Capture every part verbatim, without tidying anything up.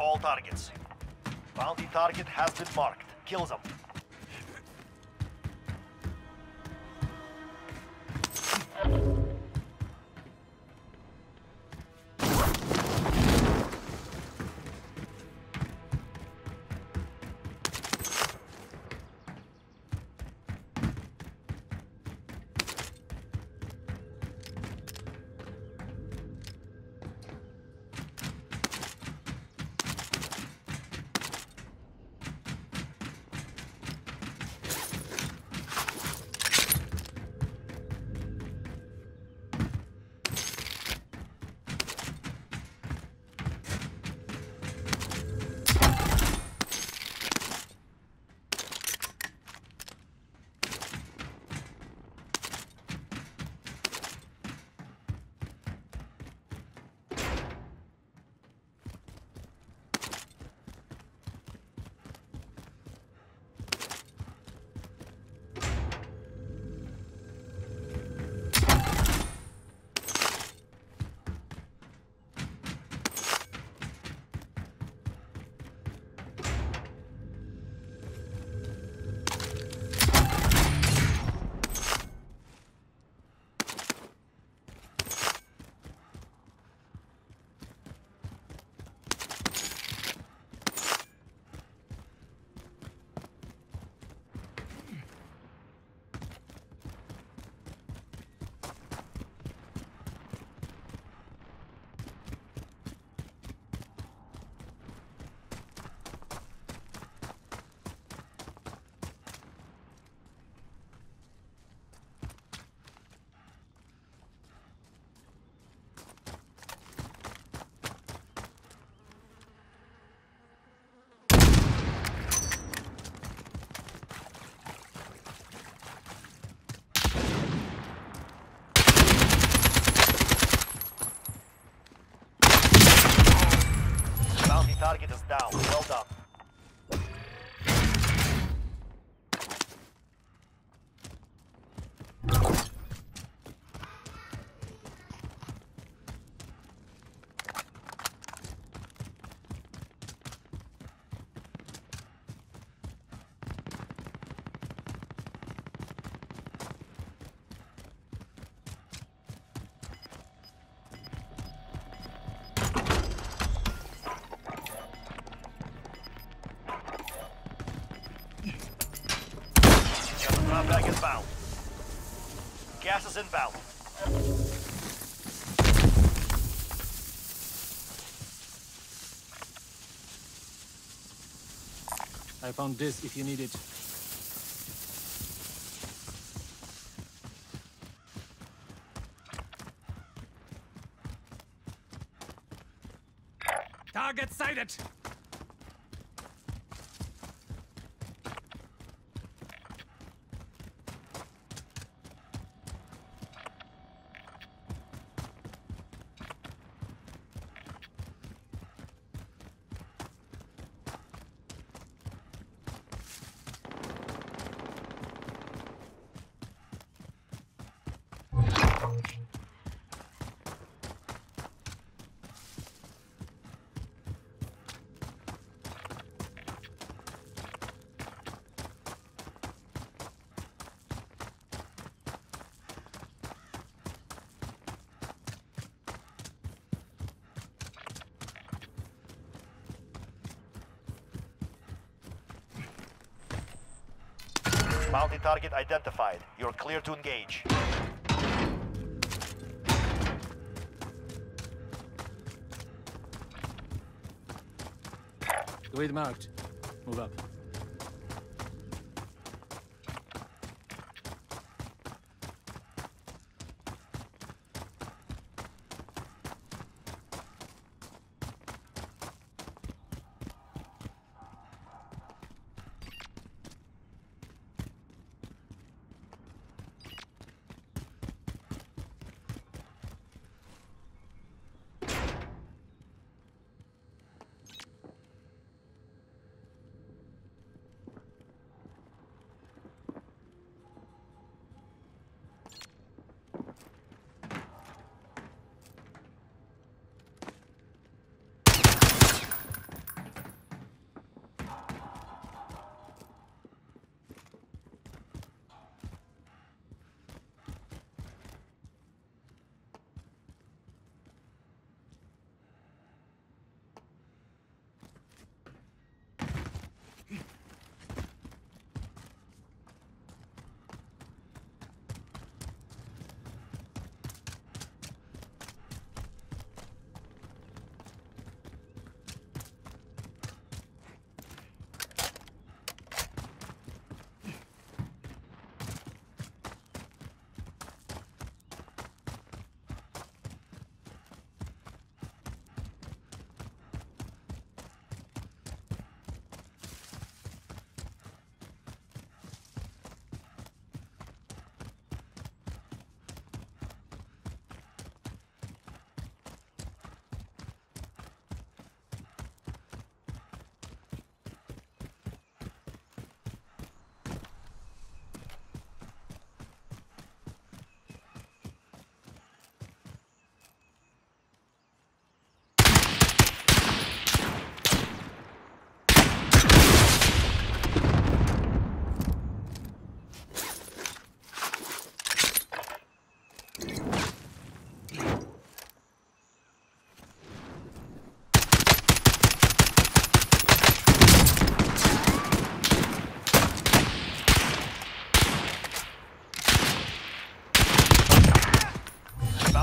all targets. Bounty target has been marked. Kill them. Target is down. Well done. Drop bag inbound. Gas is inbound. I found this if you need it. Target sighted! Bounty target identified. You're clear to engage. Grid marked. Move up.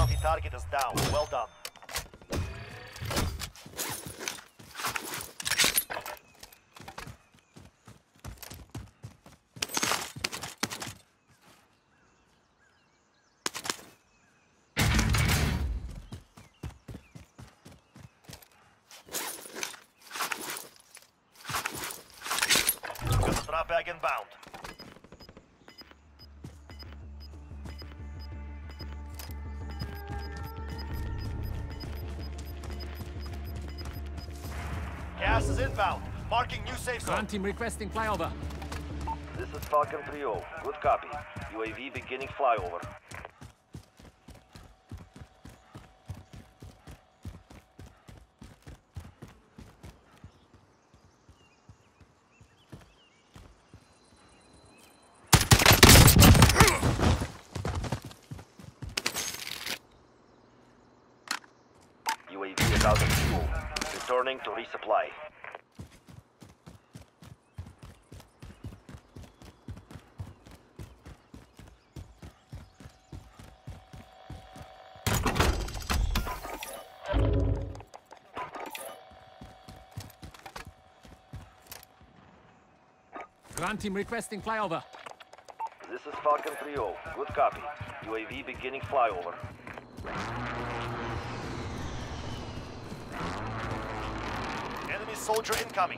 Bounty target is down. Well done. Drop bag inbound. Gas is inbound. Marking new safe zone. Ground team requesting flyover. This is Falcon three oh. Good copy. U A V beginning flyover. U A V is out of fuel. Returning to resupply. Ground team requesting flyover. This is Falcon three oh. Good copy. U A V beginning flyover. Enemy soldier incoming.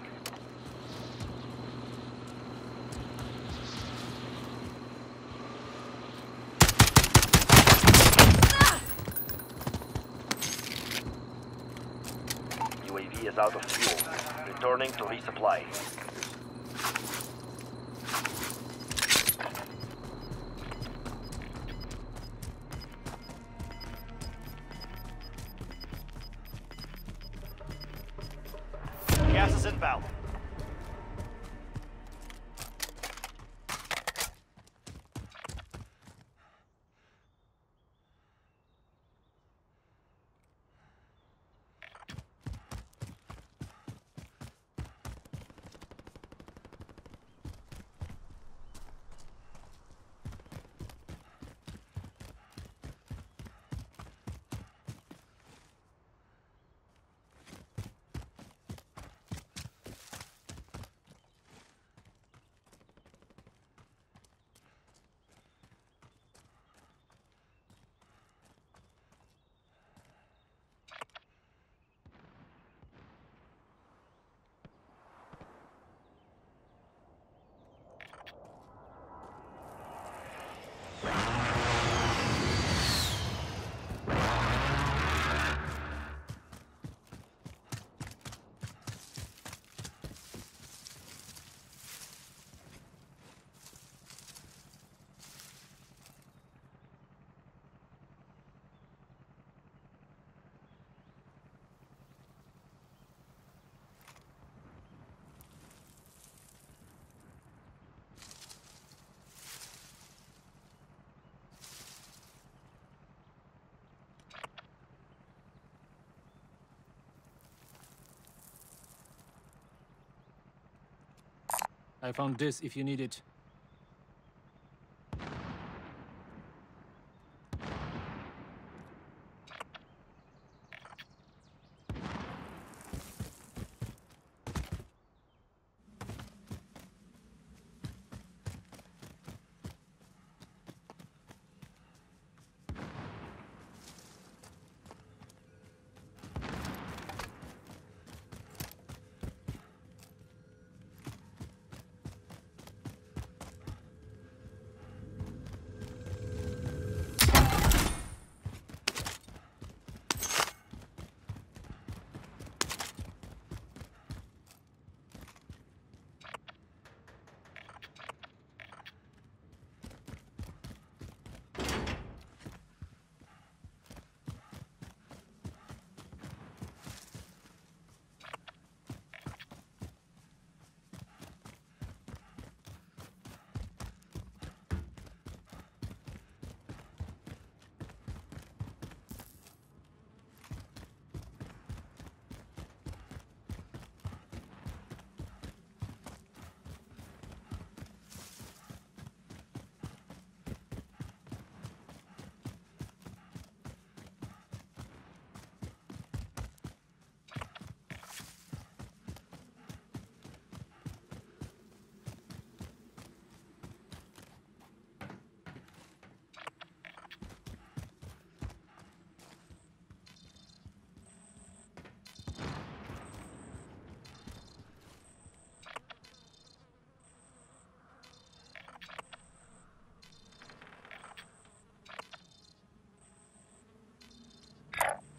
U A V is out of fuel. Returning to resupply. Gas is inbound. I found this if you need it.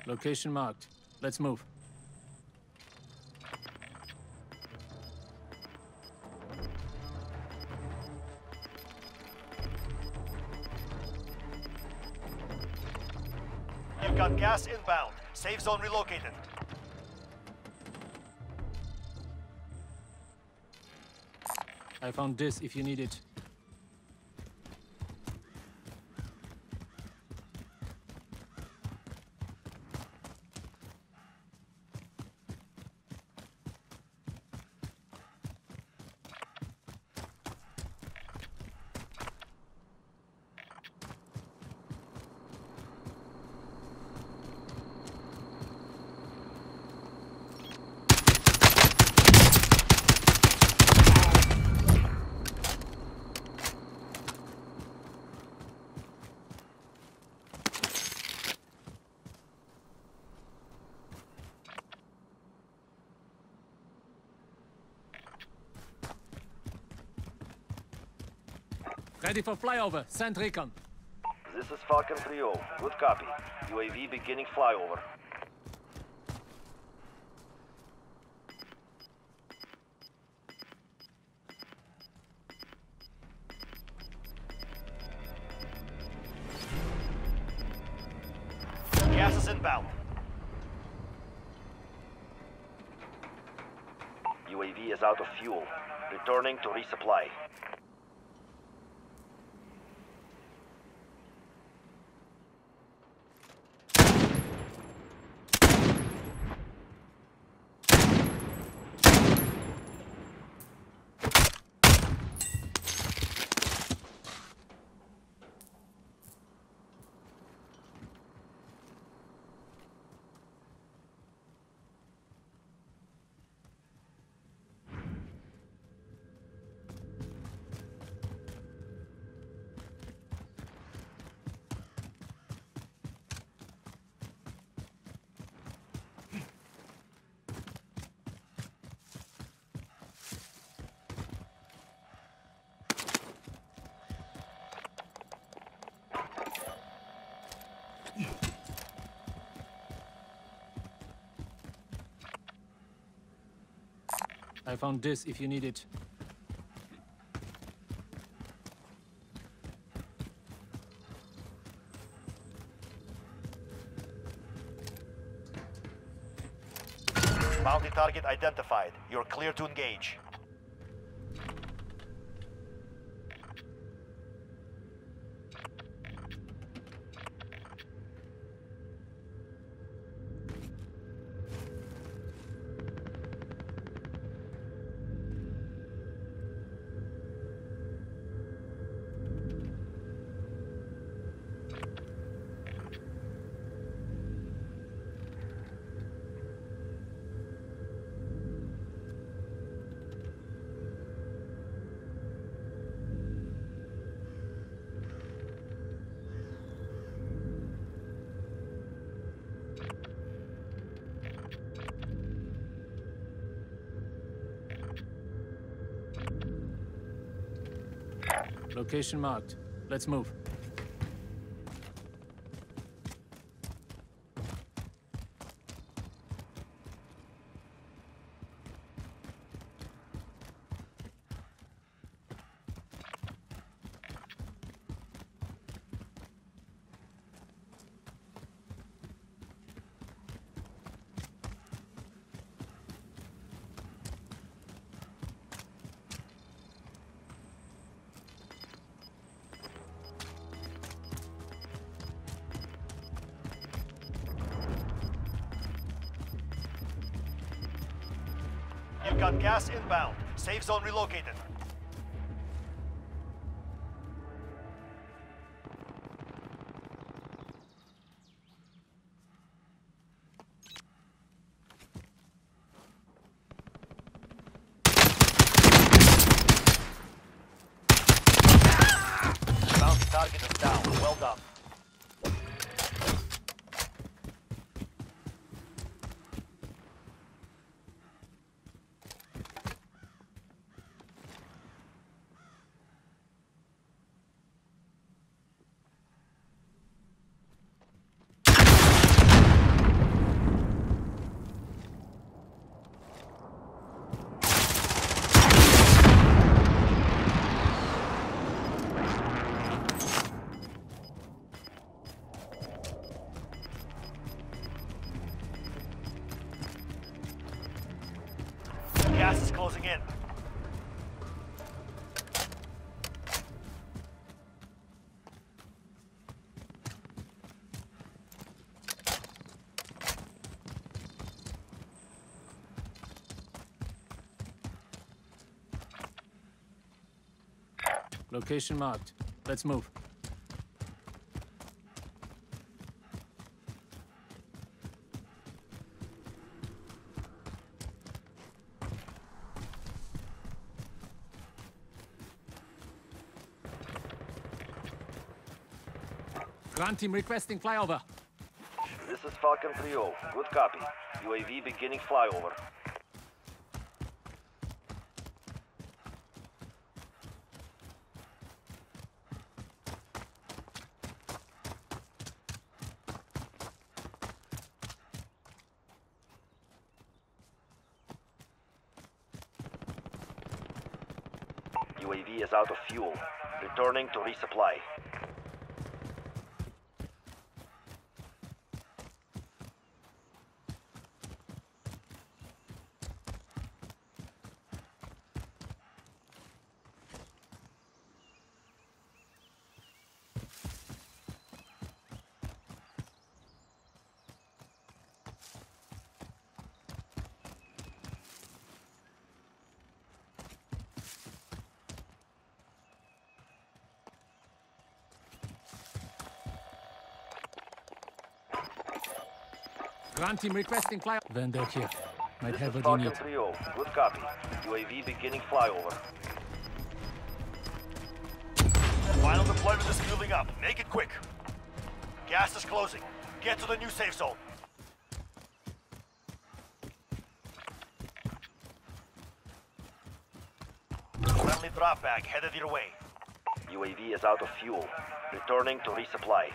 Location marked. Let's move. You've got gas inbound. Safe zone relocated. I found this if you need it. Ready for flyover. Send recon. This is Falcon three oh. Good copy. U A V beginning flyover. Gas is inbound. U A V is out of fuel. Returning to resupply. I found this if you need it. Bounty target identified. You're clear to engage. Location marked. Let's move. You've got gas inbound. Safe zone relocated. Bounty target is down. Well done. in. Location marked. Let's move. Ground team requesting flyover. This is Falcon three oh. Good copy. U A V beginning flyover. U A V is out of fuel. Returning to resupply. Ground team requesting flyover. Vendor here. Might This have is what you Falcon need. three oh. Good copy. U A V beginning flyover. Final deployment is fueling up. Make it quick. Gas is closing. Get to the new safe zone. Friendly drop bag headed your way. U A V is out of fuel. Returning to resupply.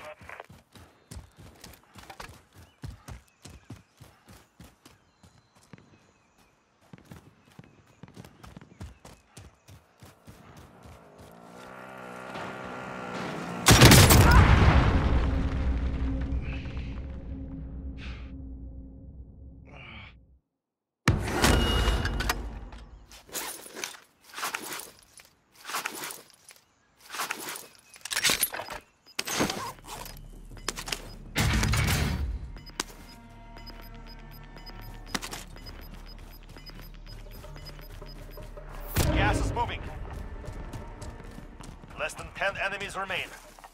Gas is moving. Less than ten enemies remain.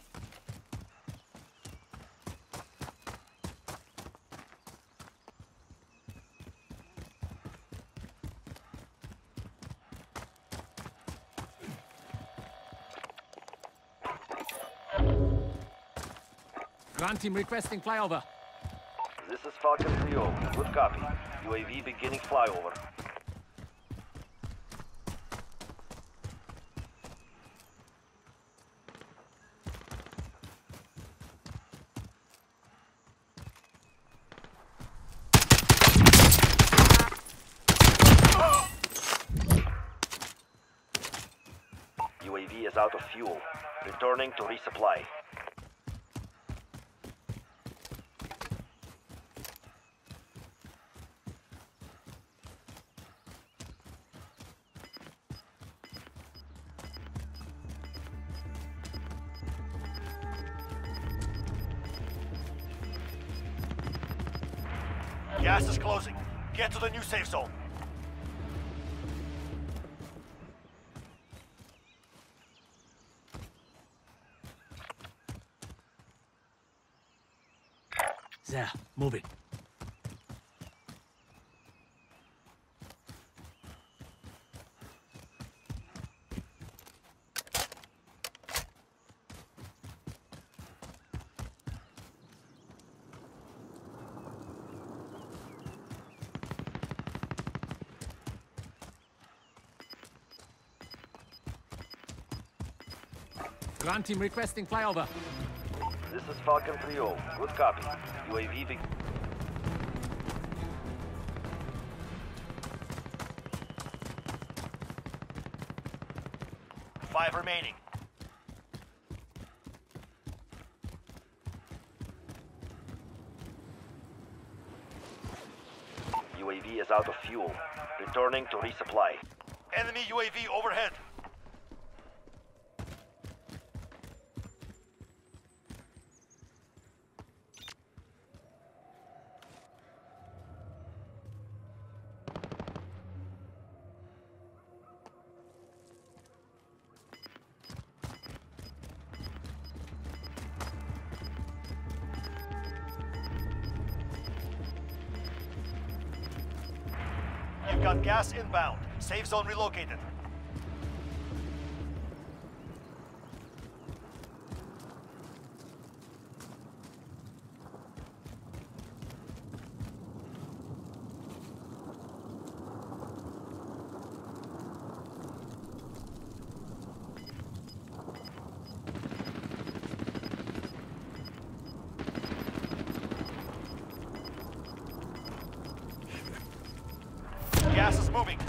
Ground team requesting flyover. This is Falcon three oh. Good copy. U A V beginning flyover. U A V is out of fuel. Returning to resupply. Gas is closing. Get to the new safe zone. There, moving. Ground team requesting flyover. This is Falcon three oh. Good copy. U A V be Five remaining. U A V is out of fuel. Returning to resupply. Enemy U A V overhead. You've got gas inbound. Safe zone relocated. Gas is moving.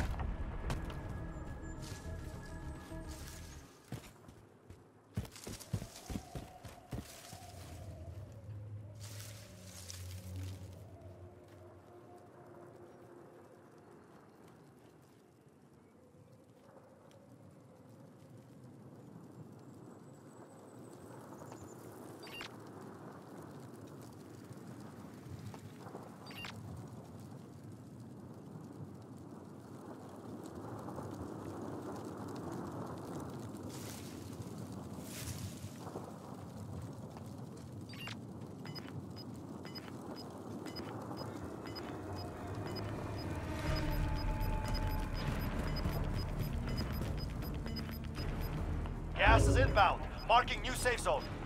Gas is inbound. Marking new safe zone.